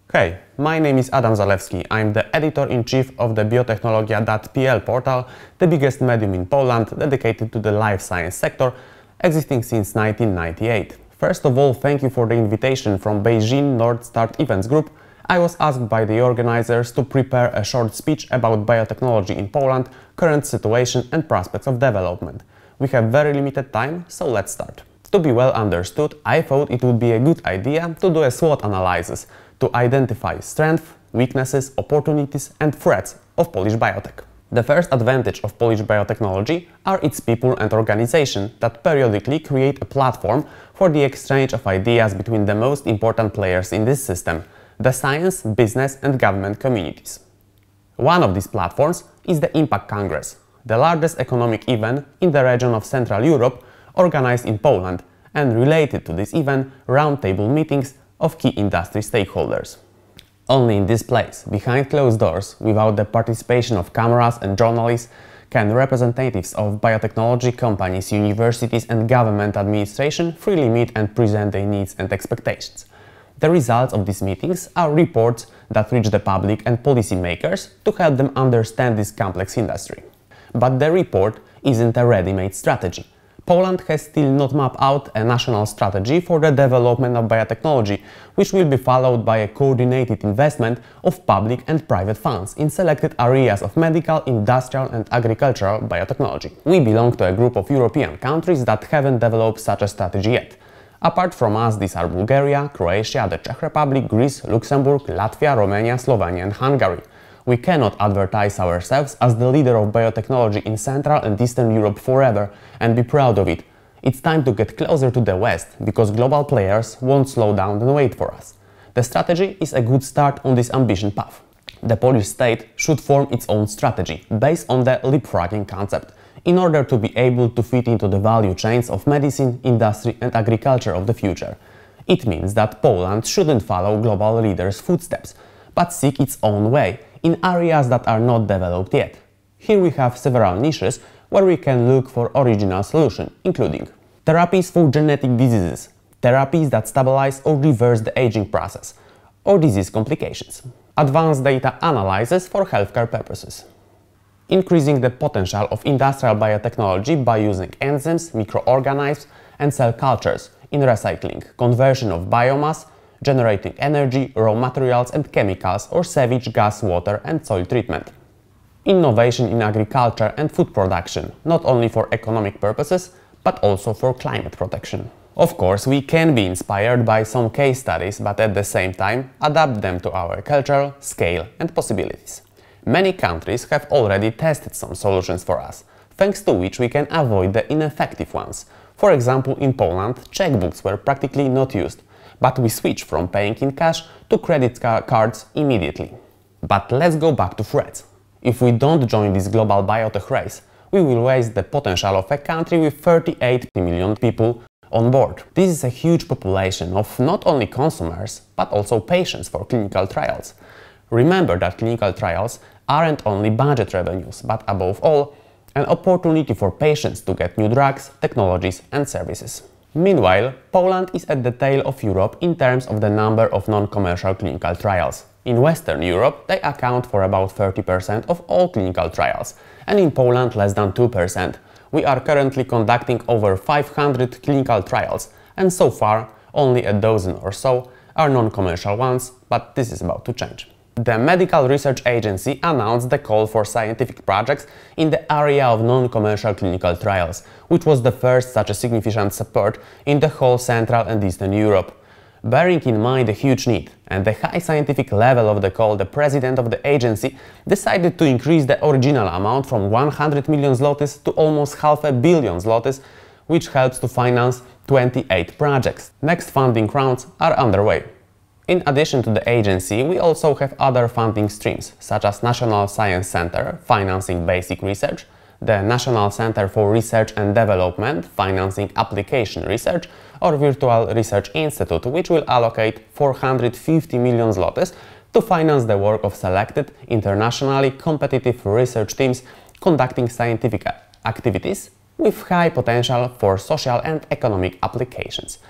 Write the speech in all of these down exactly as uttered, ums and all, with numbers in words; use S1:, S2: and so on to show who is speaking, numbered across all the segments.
S1: Hey, my name is Adam Zalewski. I'm the editor-in-chief of the biotechnologia dot p l portal, the biggest medium in Poland dedicated to the life science sector, existing since nineteen ninety-eight. First of all, thank you for the invitation from Beijing North Start Events Group. I was asked by the organizers to prepare a short speech about biotechnology in Poland, current situation and prospects of development. We have very limited time, so let's start. To be well understood, I thought it would be a good idea to do a SWOT analysis to identify strengths, weaknesses, opportunities and threats of Polish biotech. The first advantage of Polish biotechnology are its people and organization that periodically create a platform for the exchange of ideas between the most important players in this system, the science, business and government communities. One of these platforms is the Impact Congress, the largest economic event in the region of Central Europe, organized in Poland, and related to this event, roundtable meetings of key industry stakeholders. Only in this place, behind closed doors, without the participation of cameras and journalists, can representatives of biotechnology companies, universities and government administration freely meet and present their needs and expectations. The results of these meetings are reports that reach the public and policymakers to help them understand this complex industry. But the report isn't a ready-made strategy. Poland has still not mapped out a national strategy for the development of biotechnology, which will be followed by a coordinated investment of public and private funds in selected areas of medical, industrial and agricultural biotechnology. We belong to a group of European countries that haven't developed such a strategy yet. Apart from us, these are Bulgaria, Croatia, the Czech Republic, Greece, Luxembourg, Latvia, Romania, Slovenia and Hungary. We cannot advertise ourselves as the leader of biotechnology in Central and Eastern Europe forever and be proud of it. It's time to get closer to the West, because global players won't slow down and wait for us. The strategy is a good start on this ambition path. The Polish state should form its own strategy, based on the leapfrogging concept, in order to be able to fit into the value chains of medicine, industry and agriculture of the future. It means that Poland shouldn't follow global leaders' footsteps, but seek its own way in areas that are not developed yet. Here we have several niches where we can look for original solutions, including therapies for genetic diseases, therapies that stabilize or reverse the aging process, or disease complications, advanced data analysis for healthcare purposes, increasing the potential of industrial biotechnology by using enzymes, microorganisms and cell cultures in recycling, conversion of biomass, generating energy, raw materials and chemicals or sewage, gas, water and soil treatment. Innovation in agriculture and food production, not only for economic purposes, but also for climate protection. Of course, we can be inspired by some case studies, but at the same time adapt them to our culture, scale and possibilities. Many countries have already tested some solutions for us, thanks to which we can avoid the ineffective ones. For example, in Poland, checkbooks were practically not used, but we switched from paying in cash to credit car cards immediately. But let's go back to threats. If we don't join this global biotech race, we will waste the potential of a country with thirty-eight million people on board. This is a huge population of not only consumers, but also patients for clinical trials. Remember that clinical trials aren't only budget revenues, but above all, an opportunity for patients to get new drugs, technologies and services. Meanwhile, Poland is at the tail of Europe in terms of the number of non-commercial clinical trials. In Western Europe, they account for about thirty percent of all clinical trials, and in Poland less than two percent. We are currently conducting over five hundred clinical trials, and so far only a dozen or so are non-commercial ones, but this is about to change. The Medical Research Agency announced the call for scientific projects in the area of non-commercial clinical trials, which was the first such a significant support in the whole Central and Eastern Europe. Bearing in mind the huge need and the high scientific level of the call, the president of the agency decided to increase the original amount from one hundred million zlotys to almost half a billion zlotys, which helps to finance twenty-eight projects. Next funding rounds are underway. In addition to the agency, we also have other funding streams, such as National Science Center, financing basic research, the National Center for Research and Development, financing application research, or Virtual Research Institute, which will allocate four hundred fifty million zlotys to finance the work of selected, internationally competitive research teams conducting scientific activities with high potential for social and economic applications.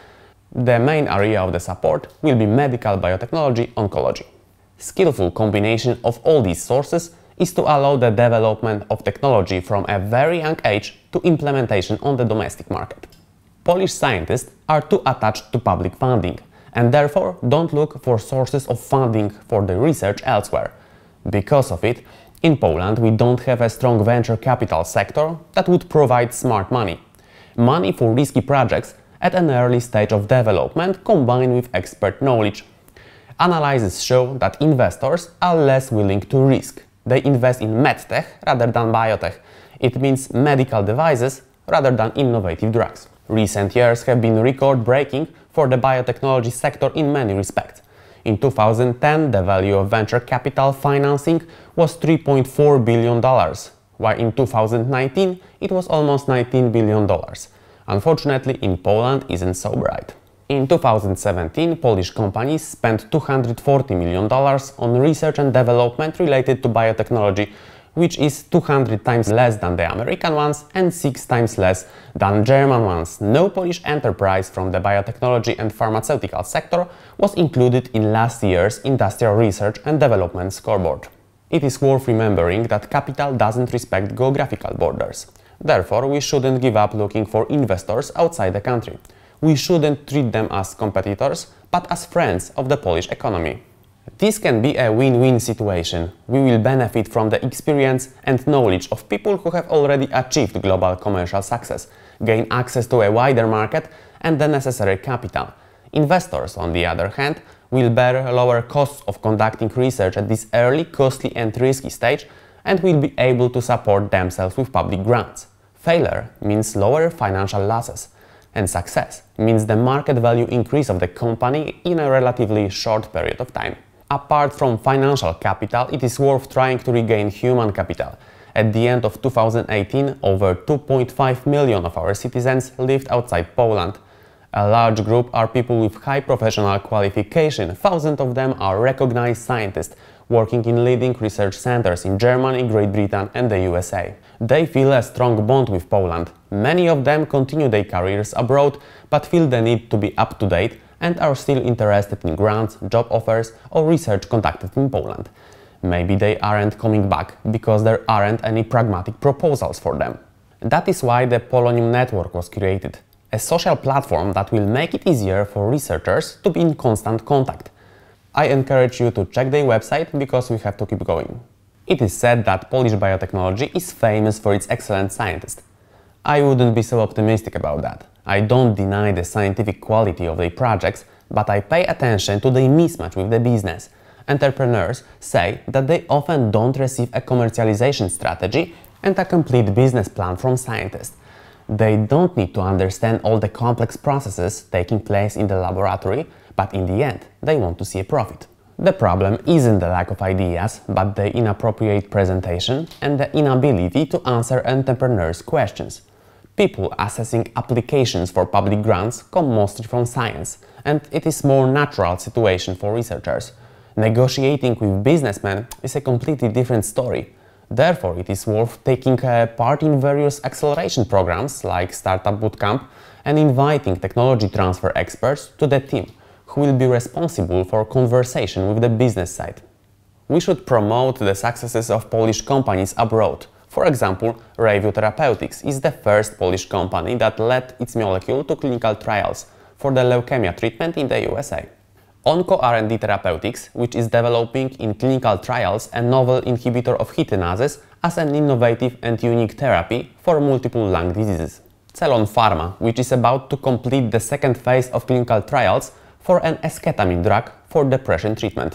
S1: The main area of the support will be medical biotechnology oncology. Skillful combination of all these sources is to allow the development of technology from a very young age to implementation on the domestic market. Polish scientists are too attached to public funding and therefore don't look for sources of funding for the research elsewhere. Because of it, in Poland we don't have a strong venture capital sector that would provide smart money. Money for risky projects at an early stage of development combined with expert knowledge. Analyses show that investors are less willing to risk. They invest in medtech rather than biotech. It means medical devices rather than innovative drugs. Recent years have been record-breaking for the biotechnology sector in many respects. In two thousand ten, the value of venture capital financing was three point four billion dollars, while in two thousand nineteen it was almost nineteen billion dollars. Unfortunately, in Poland isn't so bright. In two thousand seventeen, Polish companies spent two hundred forty million dollars on research and development related to biotechnology, which is two hundred times less than the American ones and six times less than German ones. No Polish enterprise from the biotechnology and pharmaceutical sector was included in last year's Industrial Research and Development Scoreboard. It is worth remembering that capital doesn't respect geographical borders. Therefore, we shouldn't give up looking for investors outside the country. We shouldn't treat them as competitors, but as friends of the Polish economy. This can be a win-win situation. We will benefit from the experience and knowledge of people who have already achieved global commercial success, gain access to a wider market and the necessary capital. Investors, on the other hand, will bear lower costs of conducting research at this early, costly and risky stage and will be able to support themselves with public grants. Failure means lower financial losses, and success means the market value increase of the company in a relatively short period of time. Apart from financial capital, it is worth trying to regain human capital. At the end of two thousand eighteen, over two point five million of our citizens lived outside Poland. A large group are people with high professional qualification. Thousands of them are recognized scientists working in leading research centers in Germany, Great Britain and the U S A. They feel a strong bond with Poland. Many of them continue their careers abroad, but feel the need to be up to date and are still interested in grants, job offers or research conducted in Poland. Maybe they aren't coming back because there aren't any pragmatic proposals for them. That is why the Polonium Network was created, a social platform that will make it easier for researchers to be in constant contact. I encourage you to check their website because we have to keep going. It is said that Polish biotechnology is famous for its excellent scientists. I wouldn't be so optimistic about that. I don't deny the scientific quality of their projects, but I pay attention to the mismatch with the business. Entrepreneurs say that they often don't receive a commercialization strategy and a complete business plan from scientists. They don't need to understand all the complex processes taking place in the laboratory, but in the end, they want to see a profit. The problem isn't the lack of ideas, but the inappropriate presentation and the inability to answer entrepreneurs' questions. People assessing applications for public grants come mostly from science, and it is a more natural situation for researchers. Negotiating with businessmen is a completely different story. Therefore, it is worth taking uh, part in various acceleration programs like Startup Bootcamp and inviting technology transfer experts to the team, who will be responsible for conversation with the business side. We should promote the successes of Polish companies abroad. For example, Review Therapeutics is the first Polish company that led its molecule to clinical trials for the leukemia treatment in the U S A. Onco R and D Therapeutics, which is developing in clinical trials a novel inhibitor of chitinases as an innovative and unique therapy for multiple lung diseases. Celon Pharma, which is about to complete the second phase of clinical trials for an esketamine drug for depression treatment.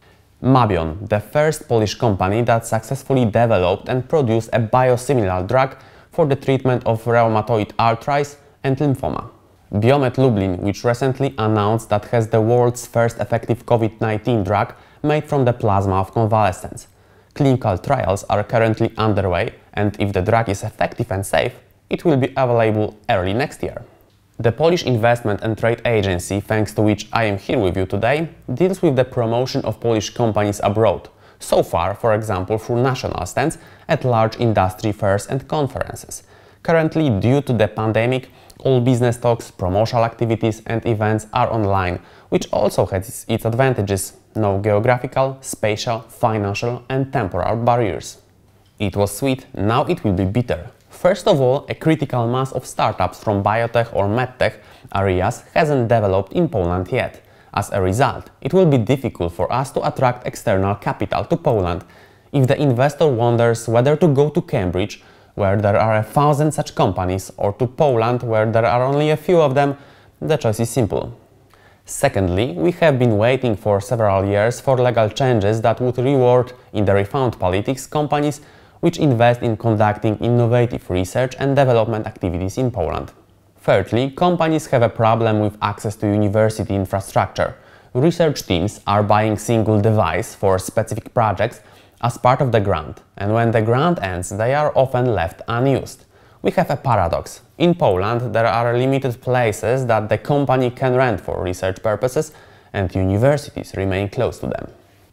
S1: Mabion, the first Polish company that successfully developed and produced a biosimilar drug for the treatment of rheumatoid arthritis and lymphoma. Biomed-lublin, which recently announced that has the world's first effective COVID nineteen drug made from the plasma of convalescents. Clinical trials are currently underway, and if the drug is effective and safe, it will be available early next year. The Polish Investment and Trade Agency, thanks to which I am here with you today, deals with the promotion of Polish companies abroad, so far, for example, through national stands at large industry fairs and conferences. Currently, due to the pandemic, all business talks, promotional activities and events are online, which also has its advantages: no geographical, spatial, financial and temporal barriers. It was sweet, now it will be bitter. First of all, a critical mass of startups from biotech or medtech areas hasn't developed in Poland yet. As a result, it will be difficult for us to attract external capital to Poland. If the investor wonders whether to go to Cambridge, where there are a thousand such companies, or to Poland, where there are only a few of them, the choice is simple. Secondly, we have been waiting for several years for legal changes that would reward, in the refund politics, companies which invest in conducting innovative research and development activities in Poland. Thirdly, companies have a problem with access to university infrastructure. Research teams are buying single device for specific projects as part of the grant, and when the grant ends, they are often left unused. We have a paradox. In Poland, there are limited places that the company can rent for research purposes, and universities remain close to them.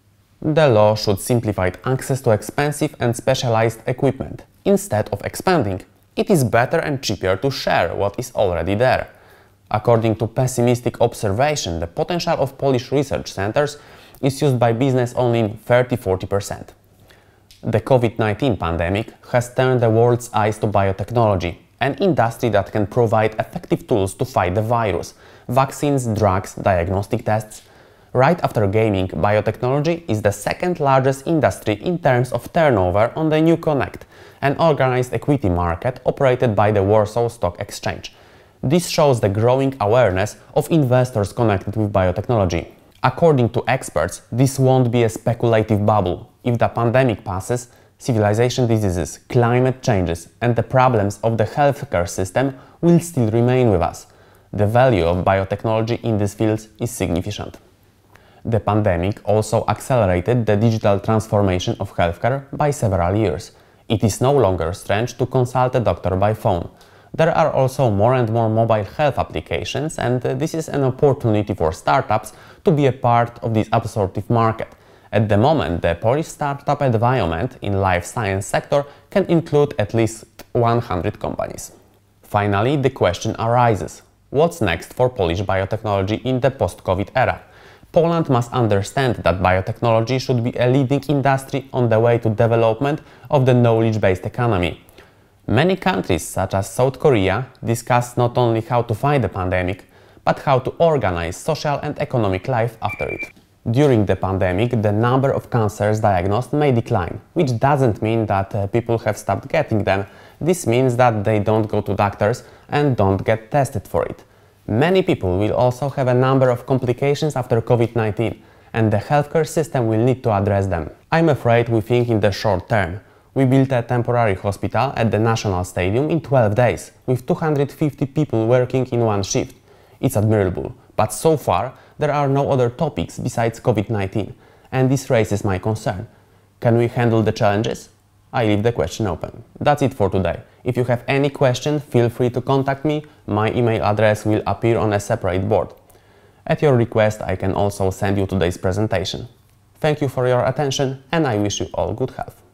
S1: The law should simplify access to expensive and specialized equipment. Instead of expanding, it is better and cheaper to share what is already there. According to pessimistic observation, the potential of Polish research centers is used by business only in thirty to forty percent. The COVID nineteen pandemic has turned the world's eyes to biotechnology, an industry that can provide effective tools to fight the virus: vaccines, drugs, diagnostic tests. Right after gaming, biotechnology is the second largest industry in terms of turnover on the New Connect, an organized equity market operated by the Warsaw Stock Exchange. This shows the growing awareness of investors connected with biotechnology. According to experts, this won't be a speculative bubble. If the pandemic passes, civilization diseases, climate changes and the problems of the healthcare system will still remain with us. The value of biotechnology in these fields is significant. The pandemic also accelerated the digital transformation of healthcare by several years. It is no longer strange to consult a doctor by phone. There are also more and more mobile health applications, and this is an opportunity for startups to be a part of this absorptive market. At the moment, the Polish startup environment in life science sector can include at least one hundred companies. Finally, the question arises: what's next for Polish biotechnology in the post-COVID era? Poland must understand that biotechnology should be a leading industry on the way to development of the knowledge-based economy. Many countries, such as South Korea, discuss not only how to fight the pandemic, but how to organize social and economic life after it. During the pandemic, the number of cancers diagnosed may decline, which doesn't mean that uh, people have stopped getting them. This means that they don't go to doctors and don't get tested for it. Many people will also have a number of complications after COVID nineteen, and the healthcare system will need to address them. I'm afraid we think in the short term. We built a temporary hospital at the National Stadium in twelve days, with two hundred fifty people working in one shift. It's admirable, but so far there are no other topics besides COVID nineteen, and this raises my concern. Can we handle the challenges? I leave the question open. That's it for today. If you have any question, feel free to contact me. My email address will appear on a separate board. At your request, I can also send you today's presentation. Thank you for your attention, and I wish you all good health.